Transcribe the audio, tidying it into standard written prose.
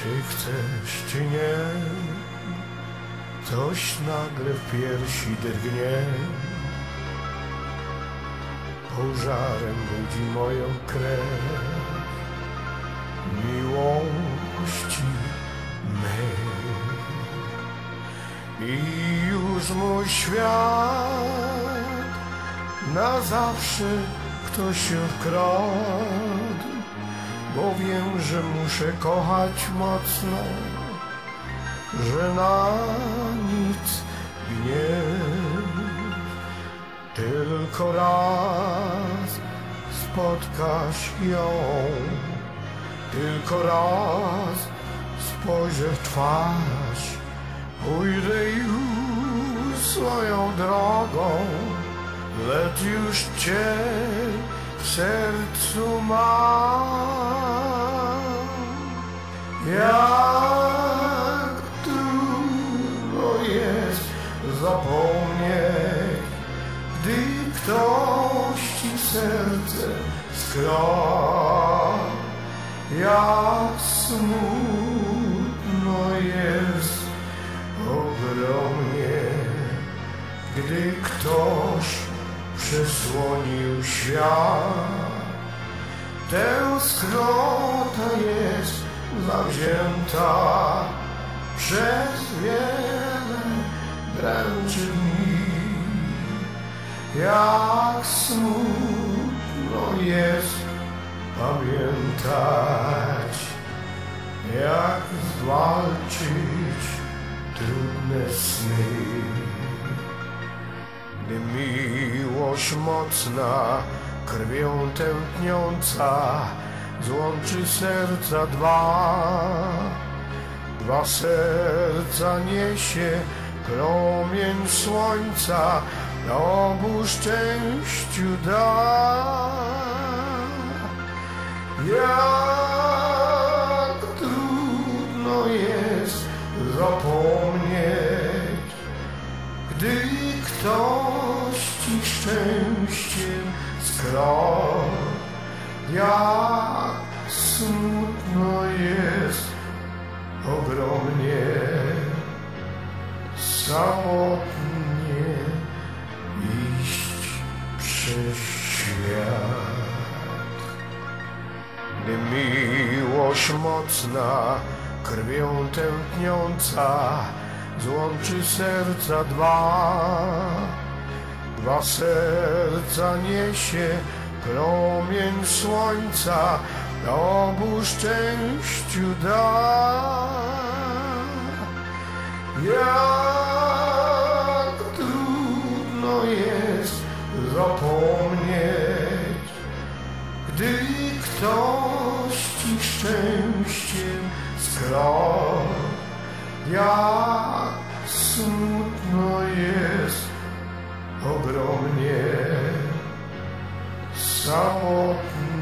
Czy chcesz, czy nie, coś nagle w piersi drgnie. Pożarem budzi moją krew miłości mej. I już mój świat na zawsze ktoś się wkradł, bo wiem, że muszę kochać mocno, że na nic gniew. Tylko raz spotkasz ją, tylko raz spojrzę w twarz, pójdę już swoją drogą, lecz już cię w sercu mam. Jak trudno jest zapomnieć, gdy ktoś ci serce skradł. Jak smutno jest ogromnie, gdy ktoś przysłonił świat. Tęsknota jest zawzięta przez wiele dręczy dni. Jak smutno jest pamiętać, jak zwalczyć trudne sny. Gdy miłość mocna, krwią tętniąca, złączy serca dwa serca niesie promień słońca, na obu szczęściu da. Jak trudno jest zapomnieć, gdy ktoś ci szczęściem skradł. Jak smutno jest ogromnie samotnie iść przez świat. Gdy miłość mocna, krwią tętniąca, złączy serca dwa serca niesie promień słońca, na obu szczęściu da. Jak trudno jest zapomnieć, gdy ktoś ci szczęściem skradł. Jak smutno jest ogromnie samotnie